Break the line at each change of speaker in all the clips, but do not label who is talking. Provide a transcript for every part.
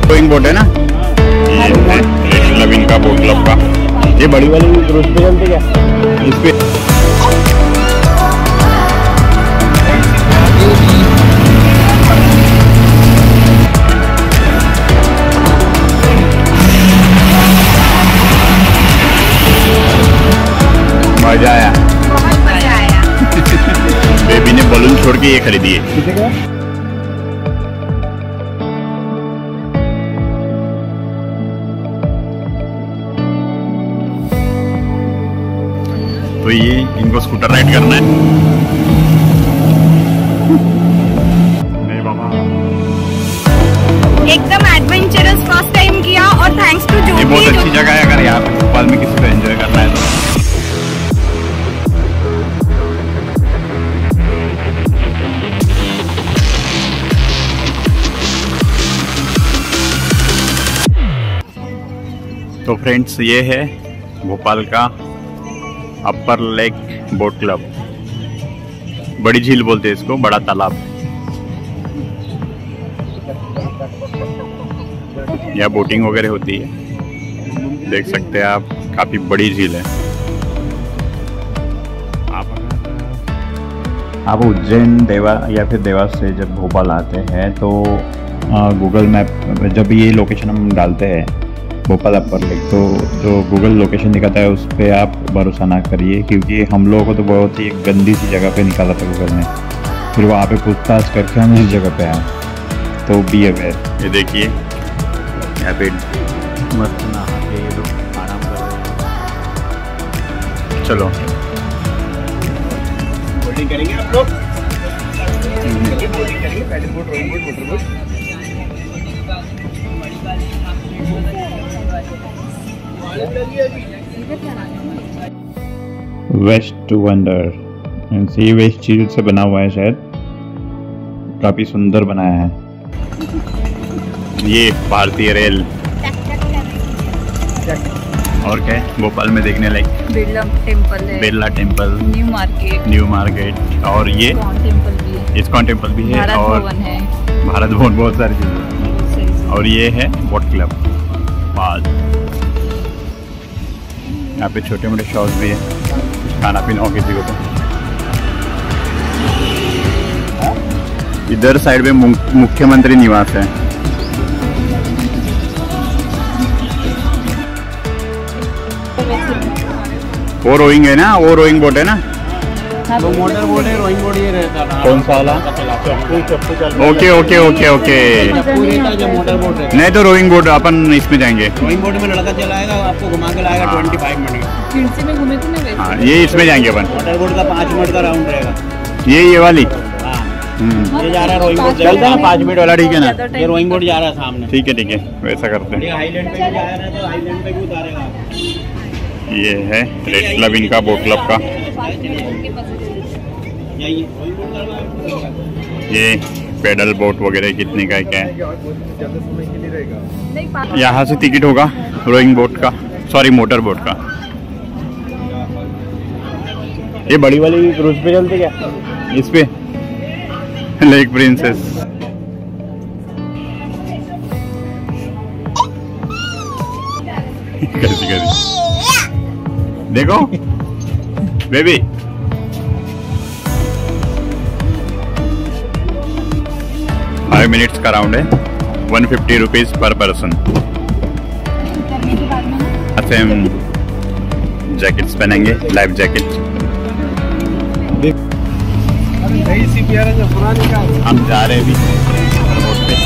Rowing boat है ना, ये है रेड क्लब इनका बोट क्लब का। ये बड़ी वाली क्रूज पे चलते क्या इस पे? मजा आया,
बहुत मजा आया।
बेबी ने बलून छोड़ के ये खरीदी है। तो ये इनको स्कूटर राइड करना है। नहीं बाबा,
एकदम एडवेंचरस फर्स्ट टाइम किया और थैंक्स टू
ये बहुत अच्छी जगह है अगर यहाँ पे भोपाल में किसी को एंजॉय करना है तो फ्रेंड्स ये है भोपाल का अपर लेक बोट क्लब। बड़ी झील बोलते हैं इसको, बड़ा तालाब। यहाँ बोटिंग वगैरह होती है, देख सकते हैं आप, काफी बड़ी झील है। आप उज्जैन देवा या फिर देवास से जब भोपाल आते हैं तो गूगल मैप जब ये लोकेशन हम डालते हैं भोपाल अपर लेक, तो जो गूगल लोकेशन दिखाता है उस पर आप भरोसा ना करिए, क्योंकि हम लोगों को तो बहुत ही गंदी सी जगह पे निकाला था गूगल ने। फिर वहाँ पे पूछताछ करके हम इस जगह पे आए, तो बी अवेयर। ये देखिए यहाँ पे मस्त नहा के ये लोग आराम कर रहे हैं। चलो बोटिंग करेंगे आप लोग, बोटिंग करेंगे, pedal boat, rowing boat, motor boat. Waste wonder सी वेस्ट चीज से बना हुआ है, शायद काफी सुंदर बनाया है। ये भारतीय रेल और क्या है भोपाल में देखने लायक? बिरला टेम्पल है, बिरला टेम्पल, न्यू मार्केट और ये टेम्पल भी है, इस्कॉन टेम्पल भी है, और भारत भवन, बहुत सारी चीजें। और ये है बोट क्लब पास। यहाँ पे छोटे मोटे शॉप भी है, खाना पीना हो किसी को तो। इधर साइड में मुख्यमंत्री निवास है। वो रोइंग है ना, वो रोइंग बोट है ना,
वो मोटर बोट है, रोइंग बोट ये रहता है।
कौन सा वाला? Okay okay okay okay,
motor boat है।
नहीं तो रोइंग बोट अपन इसमें जाएंगे।
रोइंग बोट में लड़का चलाएगा, आपको घुमा के लाएगा 25 मिनट में।
हाँ ये इसमें जाएंगे अपन।
मोटर बोट का 5 मिनट का राउंड रहेगा।
ये वाली
ये जा रहा है रोइंग बोट,
चलता है 5 मिनट वाला, ठीक है ना?
ये रोइंग बोट जा रहा है सामने।
ठीक है वैसा करते हैं।
हाईलैंड पे भी जा रहा है तो हाईलैंड पे भी उतारेगा।
ये है रेड क्लब इनका बोट क्लब का। ये पेडल बोट वगैरह कितने का क्या है? यहाँ से टिकट होगा रोइंग बोट का, सॉरी मोटर बोट का। ये बड़ी वाली क्रूज पे चलते क्या इस पे? Lake princess. कैसी देखो बेबी, फाइव मिनट्स का राउंड है, 150 रुपीज पर पर्सन। अच्छा हम जैकेट्स पहनेंगे, लाइफ जैकेट। हम जा रहे हैं अभी रोड पे।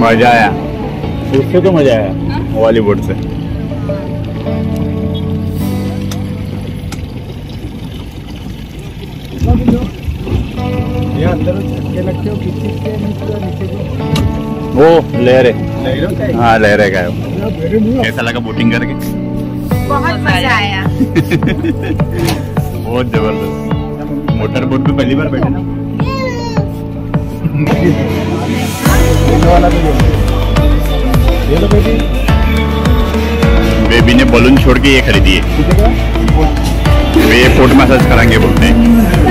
मजा आया, उससे तो मजा आया वाली बोट से। वो लहरे, हाँ लहरे का है। कैसा लगा बोटिंग करके?
बहुत मजा आया।
बहुत जबरदस्त। मोटर बोट में पहली बार बैठे ना। बेबी ने बलून छोड़ के ये खरीदी है। वे ये फुट मसाज कराएंगे बोलते हैं।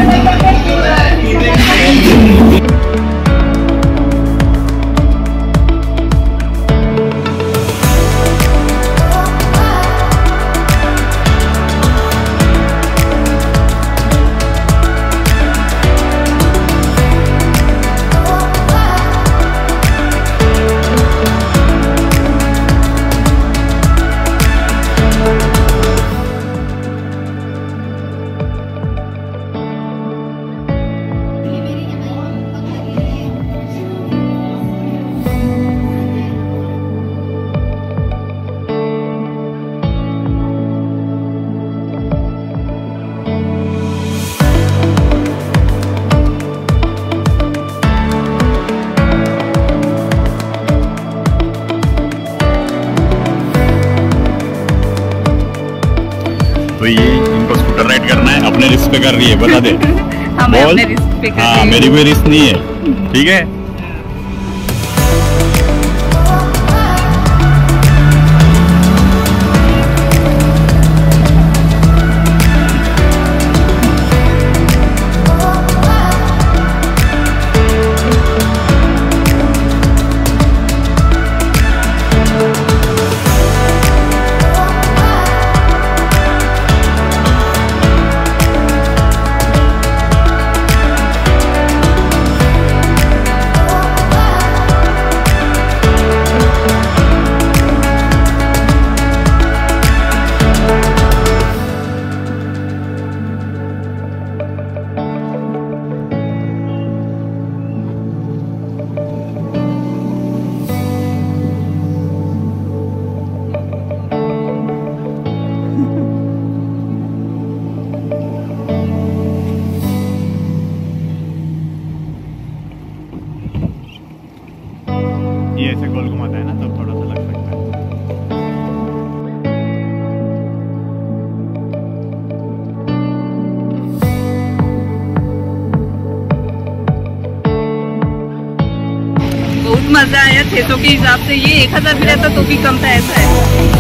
तो ये इनको स्कूटर राइड करना है, अपने रिस्क पे कर रही है, बता दे। बोल। हाँ मेरी कोई रिस्क नहीं है, ठीक है। ये ऐसे गोल घुमाता है ना, तब थोड़ा सा लग सकता है।
बहुत मजा आया। 600 के हिसाब से ये 1000 भी रहता तो भी कम था, ऐसा है।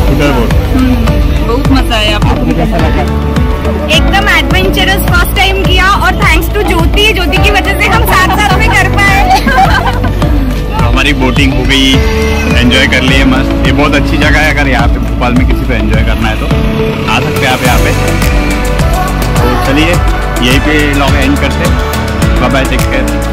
बहुत मजा आया। आपको कैसा लगा? एकदम एडवेंचरस, फर्स्ट टाइम किया और थैंक्स टू ज्योति की वजह से हम साथ में कर पाए।
हमारी बोटिंग हो गई, एंजॉय कर लिए मस्त। ये बहुत अच्छी जगह है, अगर यहाँ पे भोपाल में किसी को एंजॉय करना है तो आ सकते हैं आप यहाँ पे। तो चलिए यहीं पे लॉग एंड करते हैं। Bye bye, take care.